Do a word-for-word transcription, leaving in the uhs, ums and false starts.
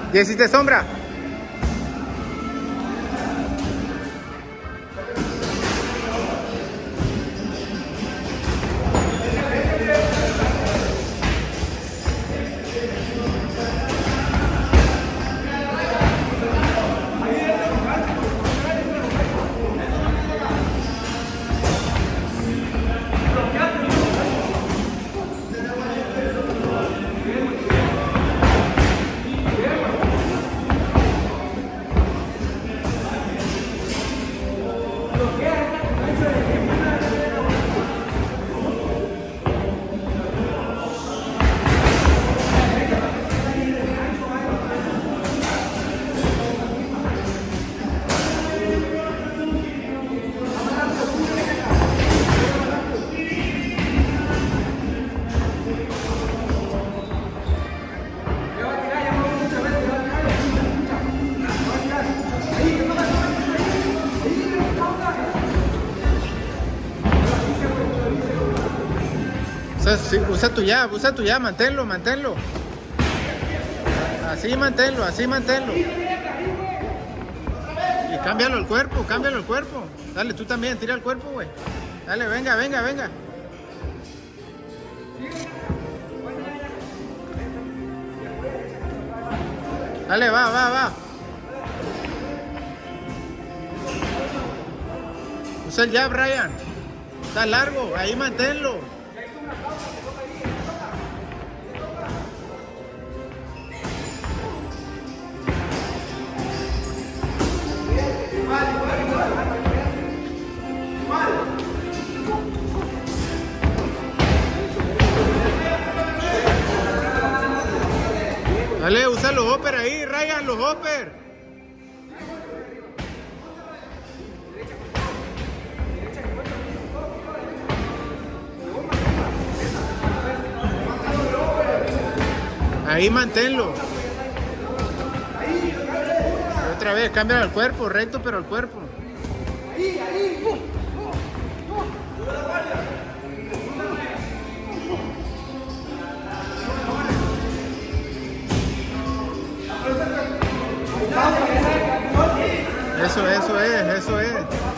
¿Ya hiciste sombra? Sí, usa tu llave, usa tu llave, manténlo, manténlo. Así manténlo, así manténlo. Y cámbialo el cuerpo, cámbialo el cuerpo. Dale, tú también, tira el cuerpo, güey. Dale, venga, venga, venga. Dale, va, va, va. Usa el jab, Ryan. Está largo, ahí manténlo. Dale, usa los hopper ahí, Ryan, los hopper. Ahí manténlo. Otra vez, cambia el cuerpo, recto pero el cuerpo. Eso, eso es, eso es.